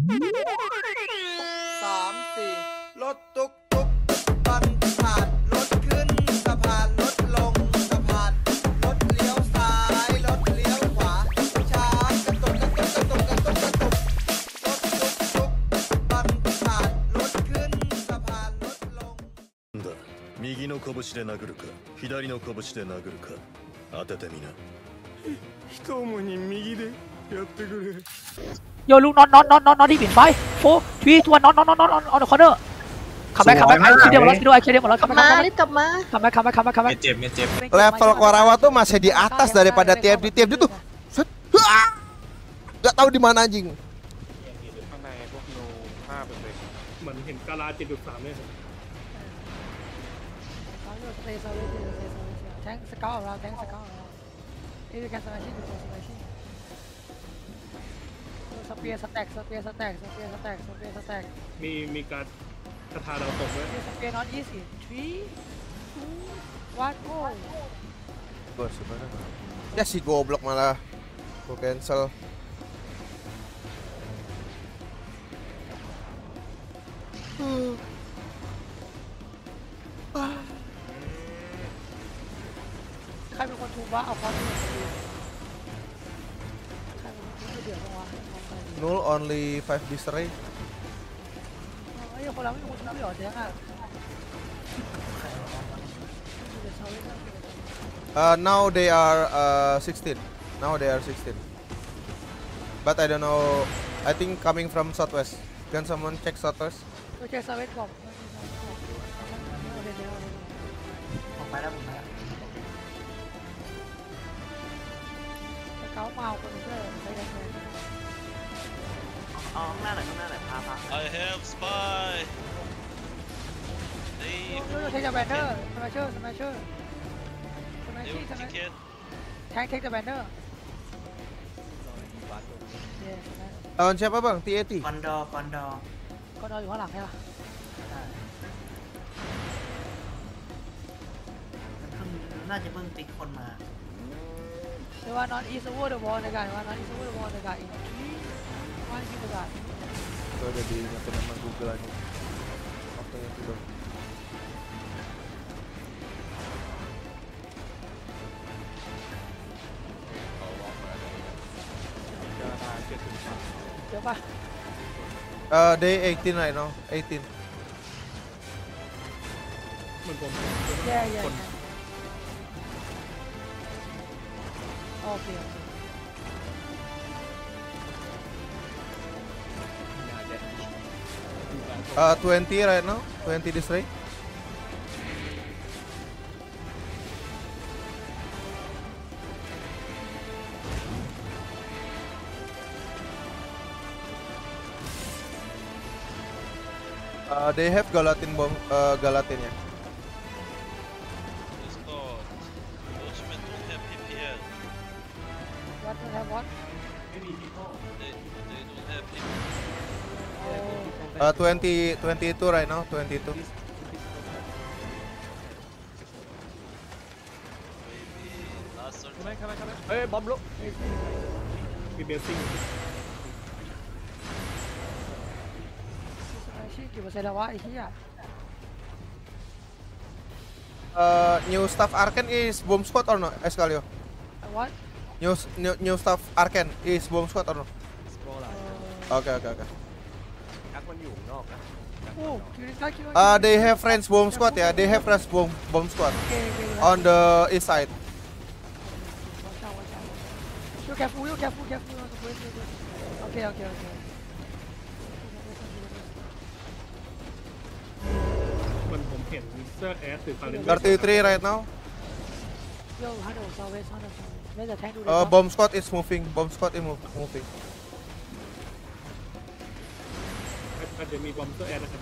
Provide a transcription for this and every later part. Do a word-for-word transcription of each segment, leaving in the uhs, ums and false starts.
สามสี่รถตุกตุกบันผ่านรถขึ้นสะพานรถลงสะพานรถเลี้ยวซ้ายรถเลี้ยวขวาช้ากระตุกกระตุกกระตุกกระตุกกระตุกรถตุกตุกบันผ่านรถขึ้นสะพานรถลง右の拳で殴るか左の拳で殴るか当ててみな一重に右でやってくれโยลูกน็อตน็อตน็อตน็อตน็อตที่ปิดไฟโฟร์ทรีทวนน็อตน็อตน็อตน็อตออนเดอะคอร์เนอร์คัมแบ็คคัมแบ็คไอ้คิดเดียวหมดแล้วคิดเดียวไอ้คิดเดียวหมดแล้วคัมแบ็คคัมแบ็ครีบกลับมาคัมแบ็คคัมแบ็คคัมแบ็คคัมแบ็คเจ็บไม่เจ็บ level Korawa tuh masih di atas daripada T F D T F D tuh nggak tahu di mana anjing ข้างในพวกโนห้าเปอร์เซ็นต์เหมือนเห็นกาลาเจ็ดจุดสามเลยแทงสเกลเราแทงสเกลเราเอ้ยแกสมาชิกดูสมาชิกสเปียร์สแต็กสเปียร์สแต็กสเปียร์สแต็กสเปียร์สแต็กมีมีการคาถาดาวตกด้วยสเปียร์น็อตยี่สิบทรีทูวันโก้ bos sebenarnya ya si goblok malah gua cancel ใครเป็นคนถูกว่าเอาความจริงใครเป็นคนถูกเดือดบ้างวะ null only five destroy ไอ้คนเราไม่มีคนถูกเดือดใช่ไหม Uh, now they are uh, sixteen. Now they are sixteen. But I don't know. I think coming from southwest. Can someone check southwest? Okay, southwest ก่อนออกไปแล้วผมไปแล้วเขาเมาคนเพื่อใช้ได้ไหมอ๋อข้างหน้าหน่อยข้างหน้าหน่อยพาพา I have spy เทคเดอะแบนเนอร์สมาเชอร์สมาเชอร์สมาชิสมาแทงเทคเดอะแบนเนอร์ Lawan siapa bang? T A T? คอนดอคอนดอคอนดออยู่ข้างหลังใช่ปะน่าจะเพิ่งติ๊กคนมาเรียกว่านอนอีสวูดเดอะบอลในการว่านอนอีสวูดเดอะบอลในการอีกวันที่ประกาศ Itu ada di nama Google aja. Oke yang itu dong. Siapa? Uh, day eighteen right now. eighteen. เหมือนผม Yeah yeah. Oke. Uh, twenty right now. twenty destroy. Uh, they have Galatin bomb, uh, Galatin ya. It's called Ultimate don't have P P L. What don't have what? They, they don't have P P L. Uh, twenty, twenty-two right now, twenty-two. Maybe last search. เฮ้ยบอมลุกมีเบลซิ่งกี่เปอร์เซ็นต์แล้ววะไอ้เหี้ย Uh, new staff Arcane is bomb squad or no, Escalio? What? New, new, new staff Arcane is bomb squad or no? Okay, okay, okay. มันอยู่นอกนะ Uh, they have friends bomb squad ya. They have friends bomb bomb squad on the east side. You careful, you careful, careful. Okay, okay, okay. มันผมเห็นเสื้อแอสถือฟาเลน thirty-three right now. Yo, hello, southwest, hello, southwest. Where's the tank? Uh, bomb squad is moving. Bomb squad is move, moving. อาจจะมีบอมเสื้อแอสนะครับ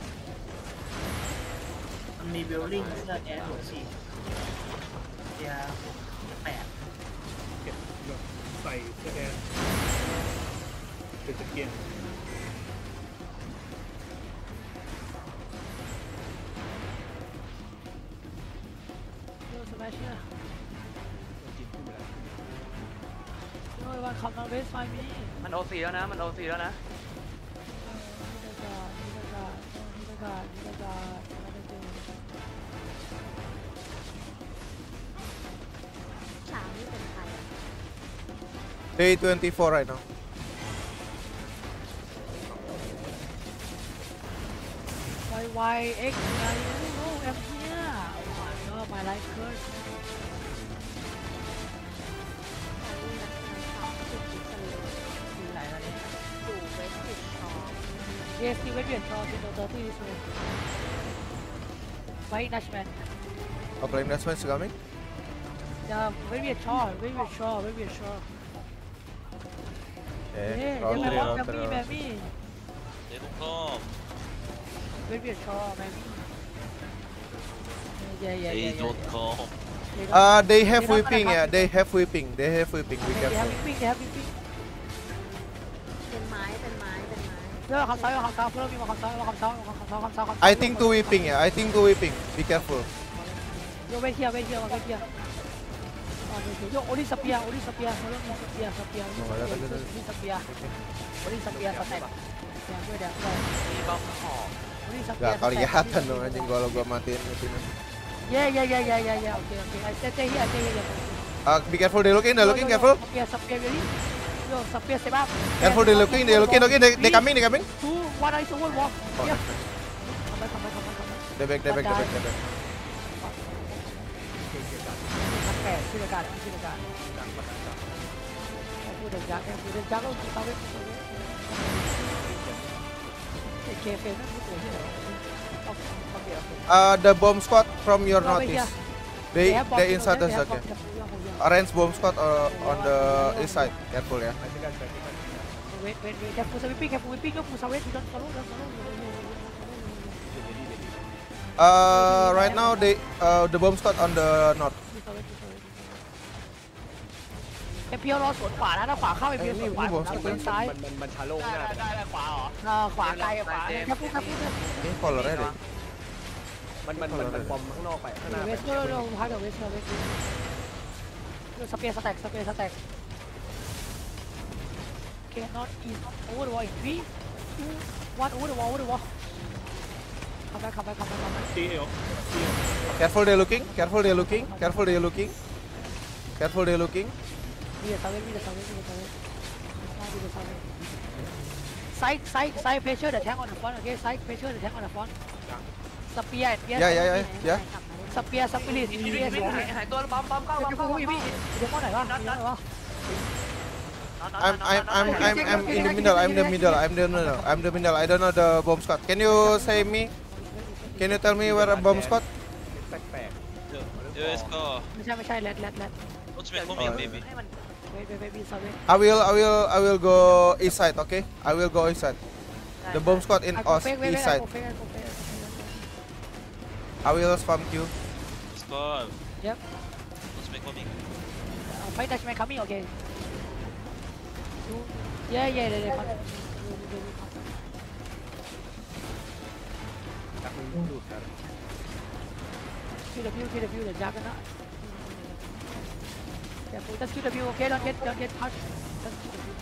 มันมีเบลลิงเสื้อแอร์หัวฉีดเดียแปดเก็บแบบใส่เสื้อแอสเป็นตะเกียงวันขับมาเวสไฟมีมันโอซีแล้วนะมันโอซีแล้วนะ God, oh God, another thing. ฉากนี้เป็นใคร day twenty-four right now. Why, why, X, are you? No, I'm here. Oh my God, my life hurts. อยู่ไหนวะเนี่ยอยู่เวสต์ชอร์ Yes, you went to the thirty this way. Why Nashman? Oh, Flame Dustman is coming. Yeah, very sure, very sure, very sure. Okay, Yeah, round yeah, three, man, round man, three, me, round man, three. me. They don't come. Very sure, man. Yeah, yeah, They yeah, yeah. don't yeah. come. They don't- Uh, they have They're not whipping, gonna yeah. come. They have whipping. They have whipping. Be Okay, they have careful. whipping, they have whipping. เป็นไม้เป็นไม้เป็นไม้ No, come south, come south, follow me, come south, come south, come south, come south, come south. I think two whipping, yeah. I think two whipping. Be careful. Yo, wait here, wait here, wait here. Oh, wait here. Yo, only Sapia, only Sapia, follow me, Sapia, Sapia, No, ada, ada, ada. only Sapia, only Sapia, Sapia. Ya, gue dah, gue. Only Sapia, Gak kelihatan dong anjing kalau gua matiin itu. Yeah, yeah, yeah, yeah, yeah, yeah. Okay, okay. I stay, stay here, stay here. Uh, be careful. They looking. They looking. Careful. Sapia, Sapia, ready? Yo, Sapia, step up. Careful. They looking. They looking. Okay. They they coming. They coming. Two, one, I saw one walk. Yeah. Come back, come back, come back, come back. They back. They back. They back. They back. Okay, see the guard, see the guard. Careful the guard, careful the guard. Oh, sao biết, sao biết. Cái kia kia nó cũng như này. Không, không biết, okay. Uh, the bomb squad from your Go over northeast. here. They have bomb, they you know, inside they us. have Okay. bomb, they have bomb, yeah. Arrange bomb squad uh, on the east side. Careful, yeah. Wait, wait, wait. Careful, so whipping, careful, whipping. Don't push away. Don't follow, don't follow. Uh, right now they uh the bomb squad on the north. ไอเพียวรอสวนขวานะถ้าขวาเข้าไอเพียวสวนขวาผมสวนซ้ายมันมันมันชาโลงหน้าได้ได้ขวาเหรอเออขวาไกลขวาแค่พูดแค่พูด Ini colornya deh. มันมันมันมันบอมข้างนอกไปข้างหน้าเวไปสเตอร์เราพักกับเวสเตอร์เวสเตอร์สเปียร์สแต็กสเปียร์สแต็กโอเค not east over the wall in three two one over the wall over the wall come back come back come back come back ตีเอลตีเอล Careful they looking. Careful they looking. Careful they looking. Careful they looking. มีแต่ซาเวมีแต่ซาเวมีแต่ซาเวมีแต่ซาเว side side side pressure the tank on the front okay side pressure the tank on the front สเปียร์เปียร์ Ya ya ya ya. สเปียร์สปิริตอีอีวิเวนวิต์นหายหายตัวปั๊มปั๊มเข้าปั๊มเดี๋ยวเข้าพูดพี่พี่เดี๋ยวพูดไหนวะเดี๋ยวไหนวะ I'm I'm I'm I'm I'm in the middle. I'm the middle. I'm the middle. I'm the middle. I don't know the bomb squad. Can you say me? Can you tell me where a bomb squad? แปลก U S car. ไม่ใช่ไม่ใช่แรดแรดแรด Ultimate coming, baby. ให้มันเวทเวทเวทมีสเวท I will I will I will go east side. Okay. I will go east side. The bomb squad in us east side. I will spam you. Spawn. Yep. Ultimate coming. Fight Dutchman coming, okay. Yeah, yeah, yeah, yeah. ๆจากมึงดูดกัน Q W, Q W, the juggernaut. Careful, just Q W, okay? Don't get, don't get touched. Just Q W.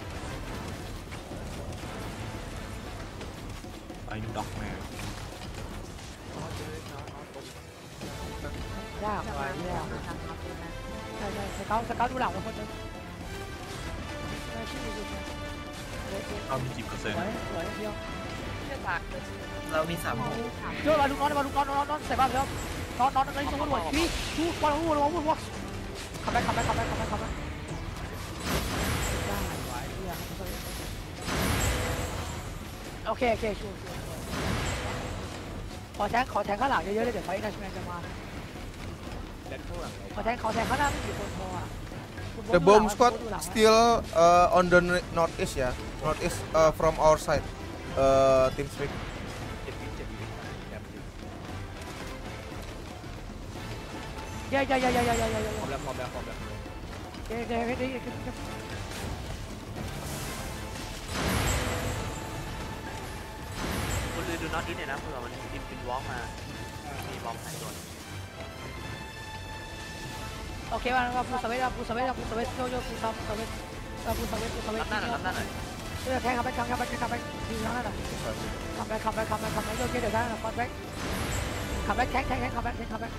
ไอ้ดอกแมนยากว่ะยากใช่ใช่สเกาสเกาดูหลังคนนึงไม่ชื่อดูนะเอามีกี่เปอร์เซ็นต์สวยสวยเดียวเชือกปากเรามีสามโยนมาลูกน้องมาลูกน้องน้องน้องใส่บ้านแล้วน้องน้องนั่งสมมติว่าพี่ชูวันวันวันวันวันคัมแบ็คคัมแบ็คคัมแบ็คคัมแบ็คคัมแบ็คได้ไหวเนี่ยโอเคโอเคชูขอแทงขอแทงข้างหลังเยอะๆเลยเดี๋ยวไฟนัชแมนจะมาและข้างหลังขอแทงขอแทงข้างหน้าไม่กี่คนพออ่ะ The bomb squad still uh, on the northeast ya. Northeast uh, from our side. Uh, team speak. เจ็ดวิเจ็ดวิแบบเย้เย้เย้เย้เย้เย้เย้เย้พร้อมแล้วพร้อมแล้วพร้อมแล้วเย้เย้เย้เย้เย้คุณดูน็อตดิสเนี่ยนะเผื่อมันดิมเป็นวอล์กมามีบอมหายตัวโอเคว่าว่าปูสเวตปูสเวตปูสเวตโยโย่ปูซับปูสเวตปูสเวตปูสเวตรับหน้าหน่อยรับหน้าหน่อยเออแทงเข้าไปแทงเข้าไปแทงเข้าไปดีแล้วนะทำไป back come back come back come back yo get the guy come back come back tank tank tank come back tank come back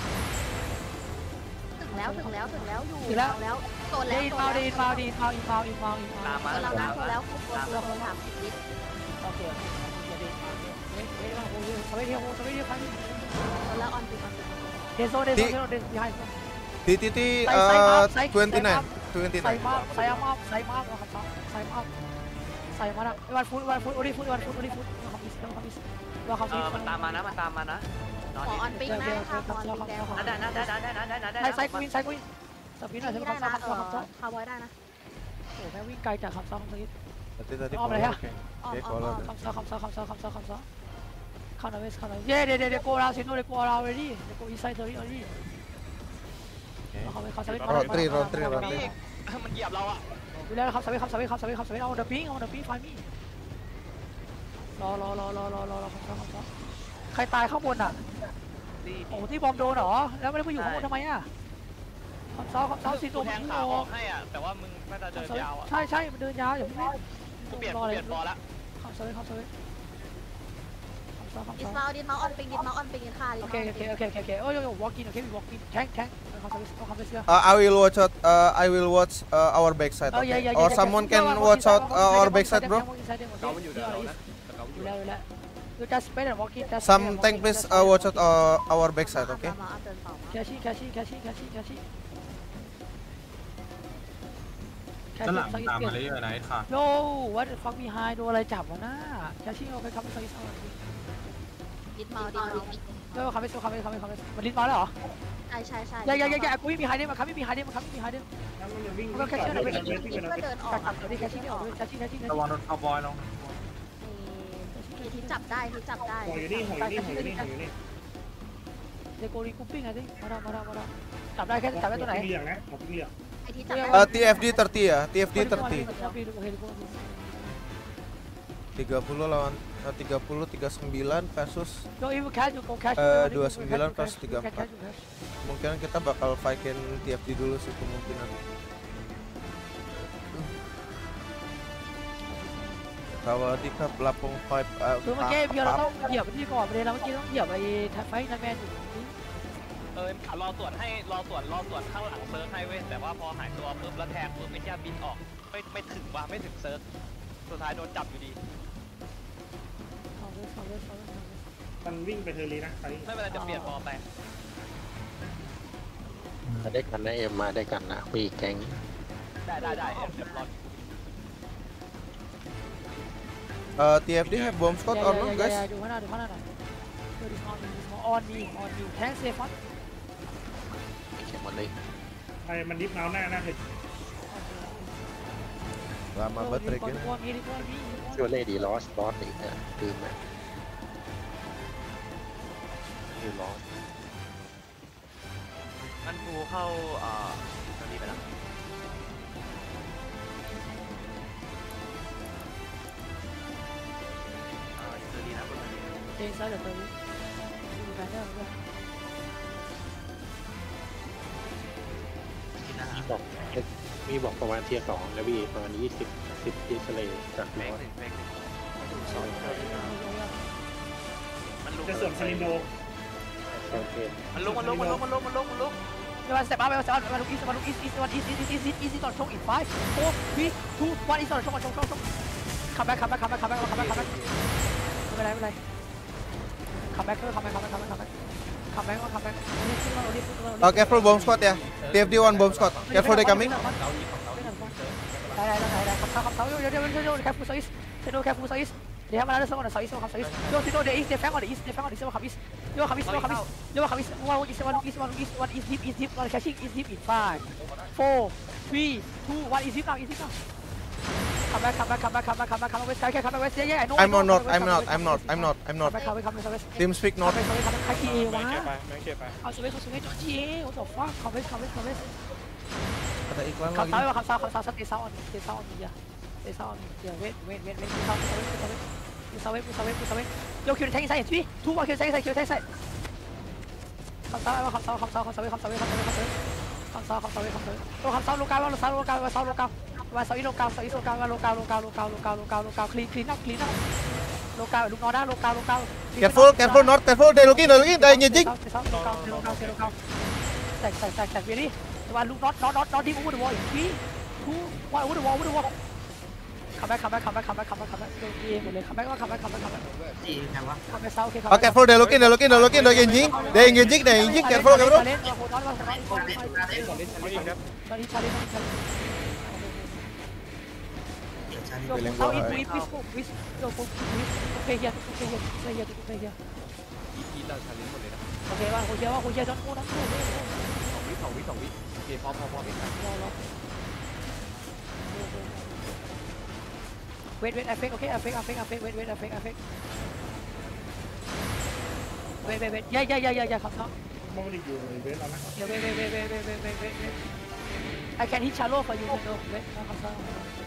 ถึงแล้วถึงแล้วถึงแล้วอยู่ถึงแล้วแล้วโซนแล้ดีวนมาดีนมาดีนมาอีมาอีมาอีมาตามมาโซนแล้วนะโซนแล้วคุกตัวตัวคนถามสิบลิตรโอเคอย่าดีเฮ้ยเฮ้ยมาโอ้ยสวัสดีโอ้สวัสดีครับโซนแล้วออนปิดออนปิดเดโซเดโซเดโซเดโซ behind T T T uh twenty-nine twenty-nine ใส่มาใส่มาใส่มาครับใส่มาใส่มาละวันฟุตวันฟุตโอดิฟุตวันฟุตโอดิฟุตว่าเขาพิสว่าเขาพิสว่าเขาเอพิสอมันตามมานะมันตามมานะนอนขอดิออนปิงนะค่ะขอออนปิงแดงขอได้ได้ได้ได้ได้ได้ได้ใส่ใส่กุยใส่กุยสปินหน่อยใช่ไหมได้ครับนะซ้อมเอซ้อมซ้ออมคาร์บอยได้นะโอ้แม่วิ่งไกลจากคำซ้อมคำซ้อม Tadi tadi Oh, boleh ya? oke. ออม Oke, ออมออ kalau มคำซ้อมคำซ้อมคำซ้อมคำซ้อมคำซ้อมเข้าหน่อยเวสเข้าหน่อยเย้เดี๋ยวเดี๋ยวเดี๋ยวโกเราสิโน่เดี๋ยวโกเราเลยดิเดี๋ยวโกอีไซด์เทอร์รี่เลยดิ Oke. เขาไปเขาสวิต Round three, round three, round three. มันเหยียบเราอ่ะดูแลคำสวิตคำสวิตคำสวิตคำสวิตเอาเดอะปิ้งเอาเดอะปิ้งไฟมี่รอรอรอรอรอรอรอคำซ้อมคำซ้อมใครตายข้างบนอ่ะโอ้ที่บอมโดนเหรอแล้วไม่ได้ไปอยู่ข้างบนทำไมอ่ะคำซ้อมคำซ้อมสีตัวมันโง่ให้อ่ะแต่ว่ามึงน่าจะเดินยาวอ่ะใช่ใช่มันเดินยาวอย่าเพิ่งเล่นกูเปลี่ยนเปลี่ยนบอลละคำสวิตคำสวิตคำซ้อมคำดิซ้สอมมาดิสมาออนปิงดิสมาออนปิงค่ะโอเคโอเคโอเคโอเคโอ้ยโอ้ยวอล์กอินโอเควีวอล์กอินแทงแทงคำสวิตคำสวิต Uh, I will watch out. Uh, I will watch uh, our backside. Oh yeah Okay? yeah yeah. Or someone can watch out uh, our backside, bro. เขามันอยู่เดินเรานะอยู่แล้วอยู่แล้ว You just spend and walk in. just Some spend and tank walk in, please just uh, spend watch and out uh, our backside. Okay? มาอัพเดินต่อมาแคชชี่แคชชี่แคชชี่แคชชี่แคชชี่แคชด้านหชี่ลังสักอีตามกมาเดียวเรื่อยๆนะไอ้ขาด No what the fuck behind โดนอะไรจับวะน้าแคชชี่เอาไปคับไปสักอีกสักอีกดิสมาดิสมาเออคับไปสักคับไปคับไปคับไปมันลิ้นมาแล้วเหรอใช่ใช่ใช่อย่าอย่าอย่าอย่ากูไม่มีไฮเดมมันคับไม่มีไฮเดมมันคับไม่มีไฮเดมแล้วมันจะวิ่งก็แค่เชื่อหน่อยวิ่งไปวิ่งดิสไปก็เดินออจักบจับตัวนี้แคชชี่ไม่ออกเลยแคชชี่แคชชี่แคชระชี่วังโดนคาวบอยลงที่จับได้ที่จับได้หอยอยู่นี่หอยอยู่นี่หอยอยู่นี่หอยอยู่นี่เดโกรีคูปิ้งไงดิมาแล้วมาแล้วมาแล้วจับได้แค่จับได้ตัวไหนเหลืองนะขอปิ้งเหลืองไอที่จับได้ Uh, T F D thirty ya. T F D thirty. tiga puluh lawan uh, tiga puluh tiga puluh sembilan kasus. Yo, ibu cash, go cash. Eh, dua puluh sembilan plus tiga puluh empat. Kemungkinan kita bakal fightin T F D dulu sih kemungkinan. Kalau di cup Lapong five uh, คือเมื่อกี้เพียวเราต้องเหยียบที่ก่อนประเด็นเราเมื่อกี้ต้องเหยียบไอ้ไฟท์แมนอยู่เออรอตรวจให้รอตรวจรอตรวจข้างหลังเซิร์ฟให้เว้ยแต่ว่าพอหายตัวปุ๊บแล้วแทงปุ๊บไอ้เจ้าบินออกไม่ไม่ถึงว่าไม่ถึงเซิร์ฟสุดท้ายโดนจับอยู่ดีมันวิ่งไปเทอร์ลีนะตอนนี้ไม่เป็นไรจะเปลี่ยนบอลไปมาได้กันนะเอ็มมาได้กันนะคุยแก๊งได้ได้ได้เอ็มเรียบร้อย uh, T F D have bomb squad or not, guys? ดูข้างหน้าดูข้างหน้าหน่อยดูดิสมอลดิสมอลออนมีออนมีแทงเซฟอนเขียนหมดเลยไอ้มันดิฟเอาหน้าหน้าเห็ด Lama banget triknya. ตัวมีตัวมีช่วยเล่ดีลอสลอสอีกนะคือมันคือลอสมันพูเข้าเอ่อตอนนี้ไปแล้วเออตัวนี้นะคนนี้เจนซ่าเดี๋ยวตัวนี้ดูแบนเดอร์ด้วยกินอาหารมีบอกมีบอกประมาณเทียร์สองแล้วพี่ประมาณยี่สิบสิบดิสเลย์จากแม็แม็กกซ์แม็กซ์มันลุกจะสวนคาริโนโอเคมันลุกมันลุกมันลุกมันลุกมันลุกมันลุกเดี๋ยวมาสเต็ปอัพเดี๋ยวมาสเต็ปอัพมาลุกอีสมาลุกอีสอีสวันอีสอีสอีสอีสอีสตอนชงอีก five four three two one อีสตอนชงชงชงชงคัมแบ็คคัมแบ็คคัมแบ็คคัมแบ็คคัมแบ็คคัมแบ็คไม่เป็นไรไม่เป็นไรคัมแบ็คคัมแบ็คคัมแบ็คคัมแบ็คคัมแบ็คคัมแบ็คคัมแบ็ค Uh, careful bomb squad ya. T F D one bomb squad. Careful they coming. ได้ได้ได้ได้ขับเท้าขับเท้าเดี๋ยวเดี๋ยวเดี๋ยวเดี๋ยวแคปฟูซออิสเดี๋ยวแคปฟูซออิสเดี๋ยวมาแล้วเดี๋ยวสมองเดี๋ยวซออิสขับซออิสเดี๋ยวที่โดนเดี๋ยวอีสเดี๋ยวแฟงก่อนเดี๋ยวอีสเดี๋ยวแฟงก่อนเดี๋ยวขับอิสเดี๋ยวขับอิสเดี๋ยวขับอิสเดี๋ยวขับอิสวันอีสวันอีสวันอีสวันอีสดิฟอีสดิฟวันแคชชิ่งอีสดิฟอีก five four three two one อีสดิฟnow อีสดิฟ now come back come back come back come back come back come back west okay come back west yeah yeah I know I'm not I'm not I'm not I'm not I'm not. come back come back come back Team speak not. come back come backใครทีเอวะแม่งเก็บไปเอาสเวทเขาสเวททีเอ what the fuck come back come back come back Ada iklan ขับ lagi. ซ้ายว่าขับซ้ายขับซ้ายสเตย์ซ้ายออนสเตย์ซ้ายออนนี่อ่ะสเตย์ซ้ายออนนี่เดี๋ยวเวทเวทเวทเวทซ้ายซ้ายซ้ายซ้ายซ้ายซ้ายซ้ายโยคิวแทงซ้ายทีทูว่าคิวแทงซ้ายคิวแทงซ้ายขับซ้ายว่าขับซ้ายขับซ้ายขับซ้ายขับซ้ายขับซ้ายขับซ้ายขับซ้ายขับซ้ายขับซ้ายขับซ้ายโอ้ขับซ้ายโลกาว่าซ้ายโลกาว่าซ้ายโลกาว่าซ้ายโลกาซ้ายโลกาว่าโลกาโลกาโลกาโลกาโลกาโลกาคลีนคลีนอัพคลีนอัพ local look nó đã local local Careful, careful, not careful. They looking, they looking, they engaging. Sạch sạch sạch sạch về đi. Và look not not not not deep over the wall. Three, two, one over the wall over the wall. Come back, come back, come back, come back, come back, come back. Đi một lần, come back, come back, come back, come back. Gì thằng quá. Come back sau, okay. Oh, careful, they looking, they looking, they looking, they engaging. They engaging, they engaging. Careful, careful. Yo, now in, in, please go, please. Yo, go, please. Okay here, okay here, okay here, okay here. อีเราชาเลนจ์หมดเลยนะ Okay, one, go here, one, go here, don't go, don't go. สองวิสองวิสองวิโอเคพอพอพอไม่ทัน Wait, wait, I fake, okay, I fake, I fake, I fake, wait, wait, I fake, I fake. Wait, wait, wait, yeah, yeah, yeah, yeah, yeah, come now. มองไม่ได้อยู่ในเวทแล้วนะ Yeah, wait, wait, wait, wait, wait, wait, wait, wait, wait. I can hit shallow for you, no, wait, no, come now.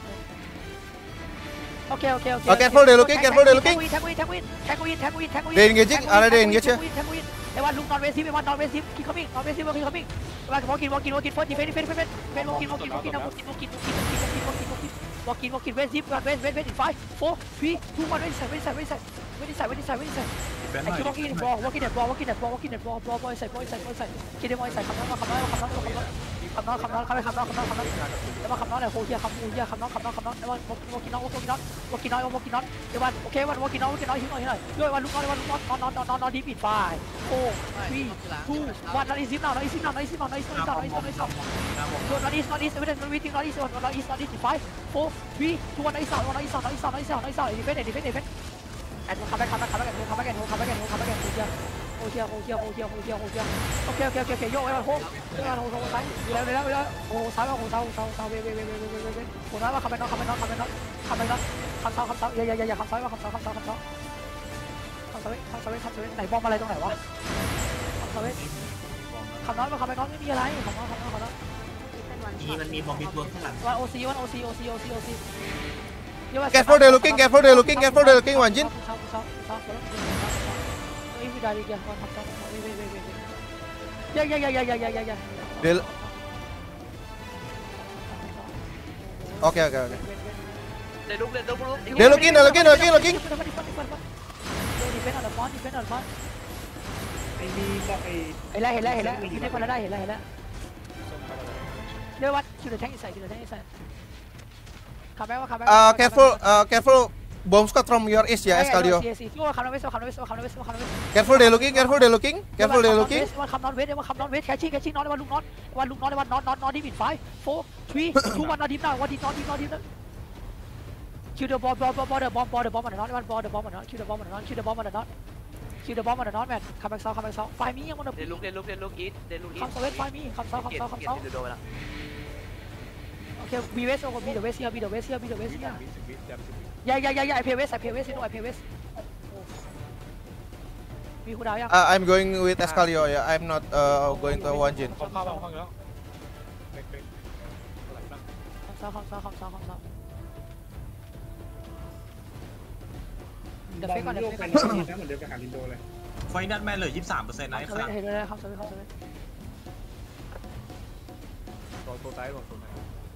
Okay, okay, okay. Oh, careful, they looking, careful, they looking. Tag win, tag win, tag win, tag win, tag win. They engaging, are they engaging? Tag win, everyone look non-wave, everyone non-wave, keep coming, non-wave, keep coming. Walk in, walk in, walk in, first, defend, defend, defend, defend, walk in, walk in, walk in, walk in, walk in, walk in, walk in, walk in, walk in. Walk in, walk in, wait, zip, wait, wait, wait, in five, four, three, two, one, wait inside, wait inside, wait inside, wait inside, wait inside, wait inside. I keep walking in the ball, walking in the ball, walking in the ball, walking in the ball, ball, ball inside, ball inside, ball inside. Keep them all inside, come on, come on, come on, come on, come on. Come on, come on, come on, come on, come on, come on. Everyone come on, hold here, come hold here, come on, come on, come on. Everyone walking on, walking on, walking on, walking on. Everyone, okay, everyone walking on, walking on, here, here. Yo, everyone look on, everyone look on, not, not, not, not deep in five, four, three, two, one. Not easy now, not easy now, not easy now, not easy now, not easy now, not easy now. Yo, not easy, not easy, everything not easy, not easy, not easy. Five, four, three, two, one. Not easy, not easy, not easy, not easy, not easy. Defend, defend, defend. And come back, come back, come back, come back, come back, come back, come back. Hold here, hold here, hold here, hold here, hold here. Okay, okay, okay, okay. Yo, everyone hold. Everyone hold, hold, hold. Đi lên, đi lên, hold sáu, hold sáu, hold sáu, hold sáu. Wait, wait, wait, wait, wait, wait, wait. Hold đó, come back, come back, come back, come back. Come sáu, come sáu. Yeah, yeah, yeah, yeah. Come sáu, come sáu, come sáu, come sáu. Come sáu, come sáu, come sáu. Này bomอะไรตรงไหนวะ Come sáu. Come nóiมา come back น้องไม่มีอะไร Come น้อง come น้อง come น้องนี่มันมีบอมบี้ตัวข้างหลัง One O C, one O C, O C, O C, O C. Careful, they looking, careful, they looking, careful, they looking. One jin. Sáu, sáu, sáu, sáu. If you die again, one, come, come, wait, wait, wait, wait. Yeah, yeah, yeah, yeah, yeah, yeah, yeah. They. Okay, okay, okay. เดี๋ยวลุกเดี๋ยวลุกลุก They looking, they looking, they looking, looking. Defend on the front, defend on the front. ไอ้นี่ก็ไอ้เห็นแล้วเห็นแล้วเห็นแล้วยิงได้คนละได้เห็นแล้วเห็นแล้วเรียกว่าคิวเดอร์แทงอินไซด์คิวเดอร์แทงอินไซด์ขับไปว่าขับไป Uh, careful, uh, careful. Bomb squad from your east, yeah, Escalio. ขับน้องเวสขับน้องเวสขับน้องเวสขับน้องเวส Careful, they looking, careful, they looking, careful, they looking. วันขับน้องเวสวันขับน้องเวสแคชชิ่งแคชชิ่งน้องวันลุกน้องวันลุกน้องวันน็อตน็อตน็อตดิฟอินไฟโฟร์ทรีทูวันน็อตดิฟน้าวันดิฟน็อตดิฟน็อตดิฟน็อตคิวเดอร์บอลบอลบอลบอลเดอร์บอลบอลเดอร์บอลมันน็อตวันบอลเดอร์บอลมันน็อตคิวเดอร์บอลมันน็อตคิวเดอร์บอลมันน็อตคิวเดอร์บอลมันน็อตแมนคัมแบ็กเซาคัมแบ็กเซาไฟมียังมันเดี๋ยวลุกเดี๋ยวลุกเดี๋ยวลุกอีทเดี๋ยวลุกอีทคัมเซาเวสไฟมีคัมเซาคัมเกียเซาร์คัมเกียเซาร์เดี๋ยวโดนไปละโอเคบีเวสโอ้บีเดอะเวสเฮียบีเดอะเวสเฮียบีเดอะเวสเฮียย่าย่าย่าย่าไอเพย์เวสไอเพย์เวสไอเพย์เวสมีคูดาวยัง Uh, I'm going with Escalio, yeah. I'm not uh going to one jin. เข้าเข้าเข้าแล้วเป๊กคัมเซาคัมเซาคัมเซาคัมเซาๆเดี๋ยวเฟกก่อนเดี๋ยวโยกเฟไปกก่อนนี่นะเหมือนเดิมไปหาลินโดเลยไฟนัดแม่เหลือยี่สิบสามเปอร์เซ็นต์นะไอ้คัมฝเซารั่งเห็นเลยคัมเซาคัมเซาตัวตัวซ้ายตัวไหน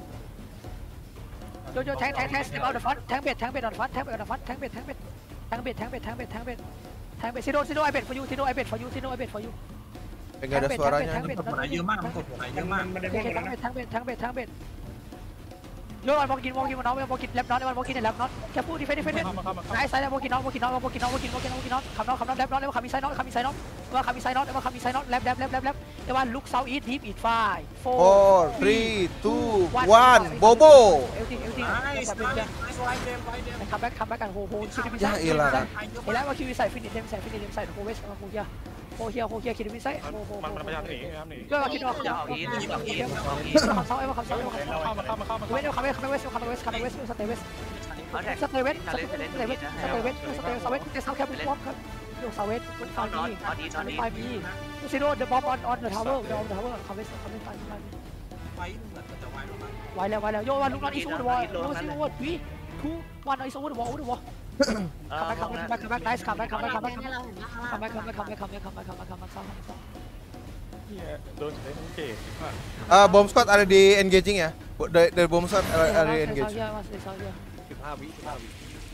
โยโย่แทงแทงแทงสเต็ปเอาเดอะฟอนแทงเบ็ดแทงเบ็ดเอาเดอะฟอนแทงเบ็ดเอาเดอะฟอนแทงเบ็ดแทงเบ็ดแทงเบ็ดแทงเบ็ดแทงเบ็ดแทงเบ็ดแทงเบ็ดซิโดซิโดไอเบ็ด for you ซิโดไอเบ็ด for you ซิโดไอเบ็ด for you Enggak ada suaranya. มันกดหัวไหนเยอะมากมันกดหัวไหนเยอะมากมันได้โอบ้างเคแล้วทั้งนะเบ็ดทั้งเบ็ดทั้งเบ็ดทั้งเบ็ดโยนวอลกินวอลกินวอลน็อตวอลกินแลบน็อตวอลกินแลบน็อตแค่พูดดิเฟนดิเฟนดิไอ้ไซด์วอลกินน็อตวอลกินน็อตวอลกินน็อตวอลกินวอลกินวอลกินน็อตคำน็อตคำน็อตแลบน็อตแล้วคำมีไซด์น็อตคำมีไซด์น็อตว่าคำมีไซด์น็อตว่าคำมีไซด์น็อตแลบแลบแลบแลบแลบแต่ว่าลุกเซาอีทดีฟอีทไฟโฟ Four, three, two, one. Bobo. เอลติงเอลติงไอ้สไลด์สไลด์เดมสไลด์เดมคัมแบ็กคัมแบ็กกันโฮโฮคิดดิมิไซ Ya ilah. เห็นแล้วว่าคิดดิมิไซฟินิชเดมไซฟินิชเดมไซโฮเวสโฮเฮียโฮเฮียโฮเฮียคิดดิมิไซโฮโฮมันมันพยายามหนีพยายามหนีก็คิดว่าจะเอาอีทจะเอาอีทจะเอาอีทคำเซาเอ้ว่าคำเซาเอ้ว่าคำเซาเข้ามาเข้ามาเข้ามาเวสคัมแบ็กคัมแบ็กเวสคัมแบ็กเวสคัมแบ็กเวสสเตเวสเอาแท็กสเตเวสชาสเลเตนจ์เวชาเลนสจ์สเตเวสสเตเวสสเตเวสเตเซาแคปบอมครับโยสเวสคนไฟมีไฟมีซิโร่เดอะบอมออนออนเดอะทาวเวอร์เดอะทาวเวอร์คัมเวสคัมเวสไฟไฟไฟเหมือนมันจะไวลงมาไวแล้วไวแล้วโยวันลุกนอนอีซูเดอะวอลโยซิโร่วีทูวันอีซูเดอะวอลเดอะวอลคัมแบ็กคัมแบ็กคัมแบ็กคัมแบ็กไนส์คัมแบ็กคัมแบ็กคัมแบ็กคัมแบ็กเราเห็นว่าข้างล่างคัมแบ็กคัมแบ็กคัมแบ็กคัมแบ็กคัมแบ็กคัมแบ็กคัมแบ็กเซาคัมแบ็กเซาโดนใช้ทั้งเกต Uh, bomb squad ada di engaging ya. The, the bomb squad ada, ada di engaging. เซาเฮียมาเซาเฮียสิบห้าวิสิบห้าวิ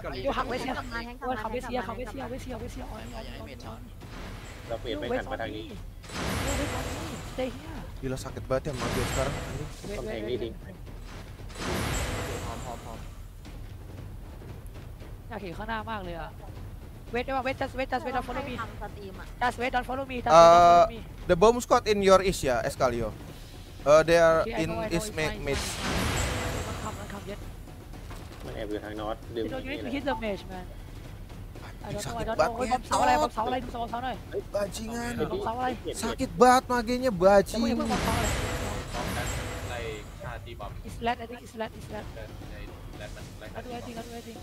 โยขับเวสเซียโยขับเวสเซียขับเวสเซียเวสเซียเวสเซียออนออนออนเราเปลี่ยนไปหันมาทางนี้โยเวสออนนี่ stay here Gila sakit banget ya mage sekarang anjing. Wait, Không wait, thành wait, đi wait. thì พร้อมพร้อมพร้อมอยากเห็นข้างหน้ามากเลยอ่ะ wait ได้ป่ะ wait just wait just wait don't follow me ทำสตรีมอ่ะ just wait don't follow me just wait don't Uh, follow me the bomb squad in your east ya, Escalio. Uh, they are Okay, I in know, I know, east it's mid fine, mid. it's fine. Don't come, don't come yet. มันแอบอยู่ทางนอตดึง You know, you นี่ need แห to ละ hit the mage, man. I don't know, I Sakit don't banget, know. Ôi, bom áo này, bom áo này, bom áo này. Bajingan. Bom áo này. Sakit banget magenya Jangan punya bajing. bom áo này. พร้อมกันไล่ชาตีบอม It's led, I think it's led, it's led. ไล่ไล่มันไล่ Aduh, I think, aduh, I think.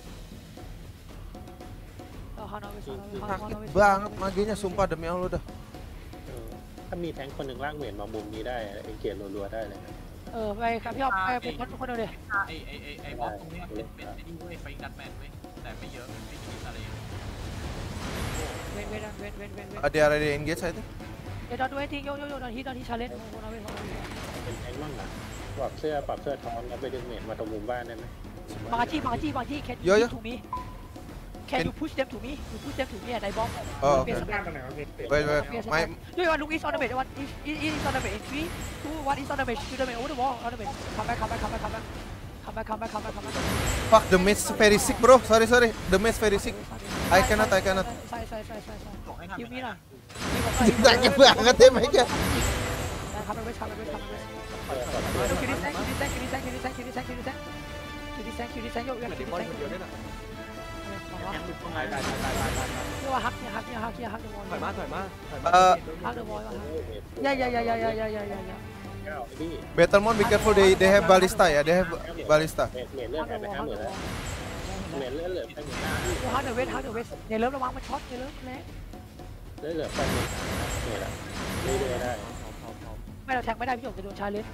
Oh, Hana, wes, Hana, wes, Hana, Sakit Hana, wes, banget Hana, wes. magenya sumpah demi Allah dah. เออถ้ามีแทงค์คนหนึ่งลากเหม็นมามุมนี้ได้เอ็นเกียร์รัวๆได้เลยนะเออไปครับพี่อ๊อฟไปเป็นคนคนเดียวเลยไอไอไอไอบอมตรงเนี้ยเป็นเป็นไอ้นี่เว้ยไฟดัดแมนเว้ยแต่ไม่เยอะไม่กี่อะไรเว้นเว้นเว้นเว้นเว้นเว้น Uh, they are already engaged I think. เดี๋ยวดอนดูไอ้ทิ้งโยโยโยดอนฮีดอนฮีชาเลนจ์โอ้โหเราไม่พอเป็นแทงค์บ้างนะปรับเสื้อปรับเสื้อท้องแล้วไปดึงเหม็นมาตรงมุมบ้านได้ไหมบางจี้บางจี้บางจี้ can Yo, you yo. to me can you push them to me you push them to me and I bomb Oh, เปลี่ยน okay. สเปบ้านนตรงไหนวะพี่ Wait, wait. My ด้วยวันลูกอีสออนเดอะเบดวันอีอีอีสออนเดอะเบด in three two one is on the bench to the bench over the wall on the bench come back come back come back come back come back come back come back come back fuck the mage very sick bro. Sorry sorry. The mage very sick. I cannot, I cannot. ใช่ใช่ใช่ใช่ใช่บอกให้ทำคิวยังไงมีหน่อย Sakit banget ya mage. คัมแบ็กเวสคัมแบ็กเวสคัมแบ็กเวสเออปรับเสื้อดูคิวดิแซงคิวดิแซงคิวดิแซงคิวดิแซงคิวดิแซงคิวดิแซงคิวดิแซงคิวดิแซงโยกเหมือนคิดิวมอนดิแซงคนเดียวด้วยนะมาแอวะมหลุดตรงไหนได้ได้ได้ได้ได้เรียกว่าฮักเนี่ยฮักเนี่ยฮักเนี่ยฮักเดอะวอลถอยมาถอยมาถอยมาเอ่อฮักเดอะวอลย่าย่าย่าย่าย่าย่าย่าย่าย่าเก้าพี่ Battlemon be careful they they have ballista ya. They have ballista. เหม็นเหม็นเลือฮัดกแอเดบอะไปวอลห้าฮักหเดมื่นอะแล้ววอลเหม็นเลือดเหลือไปหมื่นห้าพี่ฮักเดอะเวสฮักเดอะเวสเนี่ยเริ่มระวังมันช็อตเนี่ยเริ่มแรงเลือดเหลือไปหมื่นเนี่ยแหละเรื่อยๆได้พร้อมพร้อมไม่เราแทงไม่ได้พี่หยกจะโดนชาเลนจ์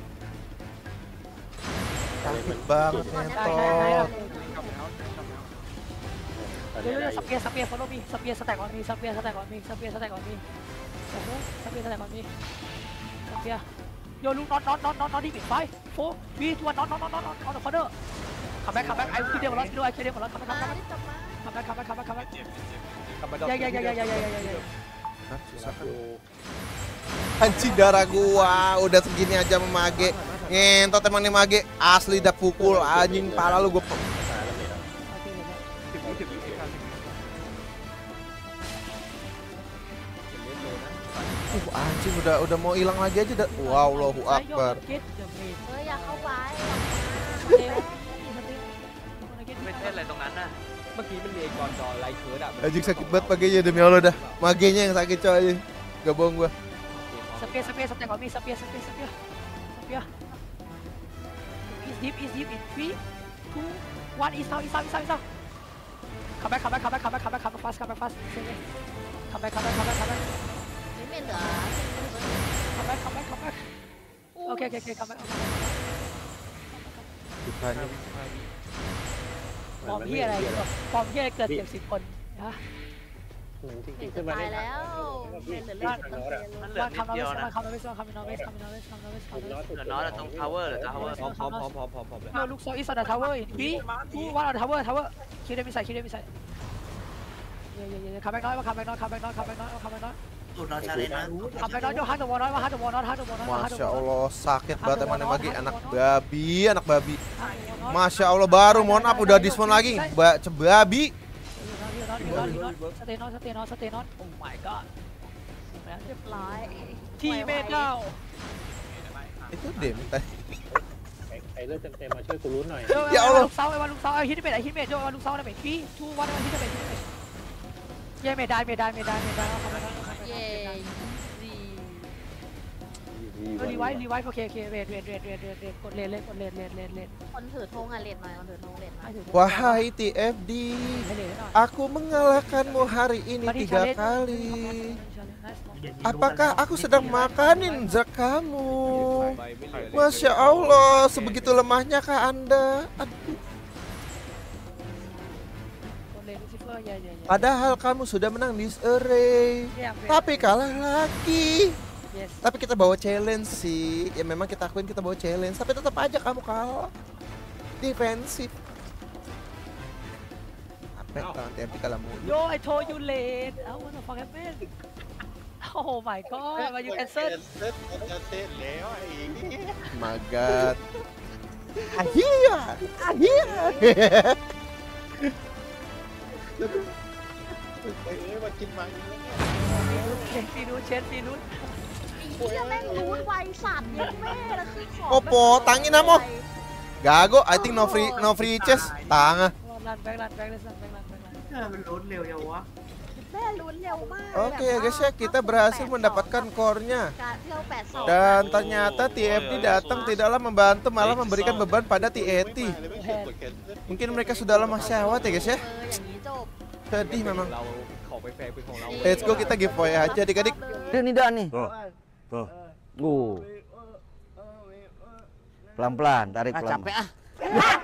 Sakit banget ได้ได้ได้ ngentot. ตอนเดี๋นี้ยวได้สเปียร์สเปียร์ฟอลโล่มีสเปียร์สแต็กออนมีสเปียร์สแต็กออนมีสเปียร์สแต็กออนมีโอ้โหสเปียร์สแต็กออนมีสเปียร์โยลูกน็อตน็อตน็อตน็อตน็อตที่ปิดไฟโฟวีทัวน็อตน็อตน็อตน็อตน็อตออนเดอะคอร์เนอร์คัมแบ็กคัมแบ็กไอ้คิวเดียวหมดแล้วคิวเดียวไอ้คิวเดียวหมดแล้วคัมแบ็กคัมมาแบ็กที่จะมาคัมแบ็กคัมแบ็กคัมแบ็กคัมแบ็กเจ็บเจ็บกลับมาดอก ya ya ya ya ya ya ya ya ya Hah, susah kan? อยู่ Anjing darah gua udah segini aja sama mage. Ngentot emang nih mage asli dah pukul anjing pala lu gua. ตายแล้วเหม็นสิบยี่สิบยี่สิบห้าสิบ Uh, anjing udah udah mau hilang lagi aja dah. Wow, Allahu Akbar. เฮ้ยอยากเข้าไปไม่เล่นอะไรตรงนั้นน่ะเมื่อกี้มันมีไอ้กอนดอไลท์เคิร์ดอ่ะ Anjing sakit banget magenya demi Allah dah. Magenya yang sakit coy. Gak bohong gua. Sapia, sapia, sapia, kami, sapia, sapia, sapia, sapia. Is deep, is deep in three, two, one. Is out, is out, is out, is out. Come back, come back, come back, come back, come back, come back fast, come back fast. Come back, come back, come back, come back. นี่ไม่เหลือ Come back, come back, come back. Okay, okay, okay, come back. Bukannya ปอมที่อะไรปอมที่อะไรเกิดเจ็บสิบคนนะจริงเด็กๆขึ้จะนมาตายได้แล้วเหลือเล่นเปอร์เซ็นต์มันเหลือว่านิดคำนอเดีเวยวสนะคำนอเวสคำนอเวสคำนอเวสคำนอเวสคำนอเวสเหลือน้อยแต่ตรง tower เหลือ tower พร้อมพร้อมพร้อมพร้อมพร้อมพร้อมเลย No, look, so it's on the tower. In three, two, one on the tower, tower. Kill them inside, kill them inside. Yeah, yeah, yeah. Come back now, come back now, come back now, come back now, come back now. สูตรเราชาเลนจ์นะ Come back now, yo, hand the wall, hand the wall, hand the wall, hand Masya the wall. Allah sakit banget emang nih mage anak babi, anak babi. Hand the wall. Masya Allah baru mohon maaf udah dispon lagi. Ba babi. Stay on, stay on, stay on. Oh my god. เรียบร้อย Teammate down. Itu dem tadi. ไอ้เลือดเต็มๆมาช่วยกูรู้หน่อย Yo, Ya Allah. look south, look south. Hit mate, hit mate. Yo, look south, mate. Three, two, one, hit mate, hit mate. Yeah, mate, die, mate, die, mate, die, mate, die. เย้ดีรีไวท์รีไวท์โอเคโอเคเวทเวทเวทเวทเวทเวทกดเลนเล่นกดเลนเลนเลนเลนคนถือธงอ่ะเลดหน่อยคนถือธงเลดหน่อย Wahai T F D, ให้เลนให้หน่อย aku mengalahkanmu hari ini tiga kali. Apakah aku sedang makanin zak kamu? ไปไม่เหลือเลย Masya Allah, sebegitu lemahnya kah Anda? Aduh. กดเลนลูซิเฟอร์อย่าอย่าอย่า Padahal kamu sudah menang di array, เนี่ยเวท tapi kalah lagi. yes Tapi kita bawa challenge sih. Ya memang kita akuin kita bawa challenge, tapi tetap aja kamu kalah. Defensif. Apa yang T F D kalah mulu? yo I told you late I wanna fuck happen Oh my god, why you cancel? จะเต้นแล้วไอ้นี่ My God. Ahia, ahia. เอ้ยมากินมาอีกแล้วเชนฟีนูนเชนฟีนูนเฮียแม่งรู้ไวสัตว์ยังแม่ละคือของ Opo, tangin na mo. Gago, I think no free no free chest. Tanga. รันแบงรันแบงรันแบงรันแบงรันแม่ลุ้นเร็วมาก Oke ya guys ya, kita berhasil mendapatkan core-nya. การเที่ยวแปดสอง Dan ternyata T F T datang tidaklah membantu, malah memberikan beban pada T A T. Mungkin mereka sudah lemah syahwat ya guys ya. อย่างนี้จบ Sedih memang. เราของไปแฟร์เป็นของเรา Let's go, kita giveaway aja adik-adik. Ini dah nih. Oh, Uh. Pelan-pelan, tarik pelan. capek ah